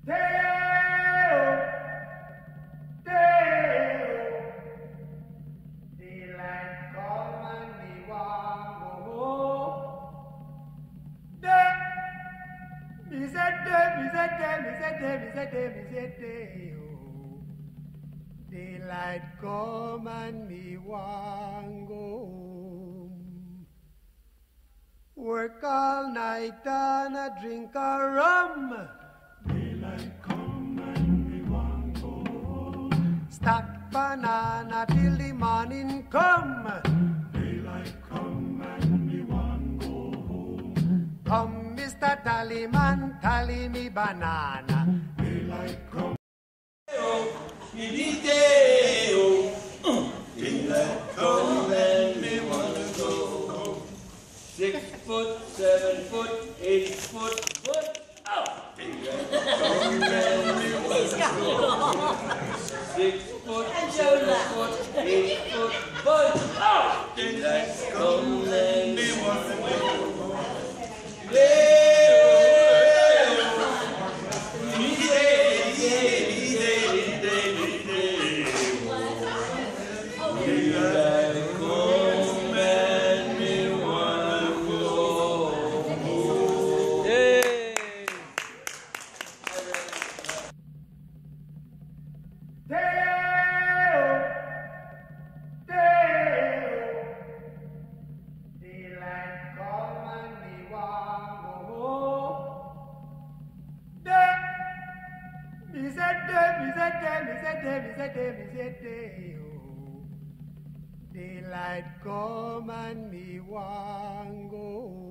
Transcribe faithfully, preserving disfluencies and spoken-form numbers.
Dale, Dale, daylight come and me want go home. Day, me say day, me say day, me say day, me say day, me say day, oh. Daylight come and me want go home. Work all night and a drink a rum. Daylight come and we want go home. Stack banana till the morning come. Daylight come and we want go home. Come, Mister Tallyman, tally me banana. Daylight come. Daylight come and me wanna go home. Six foot, seven foot, eight foot, foot out. Daylight come and me wanna go home. Six foot, seven foot, eight foot, foot out. Daylight come and me wanna go home. Daylight come and me want go home.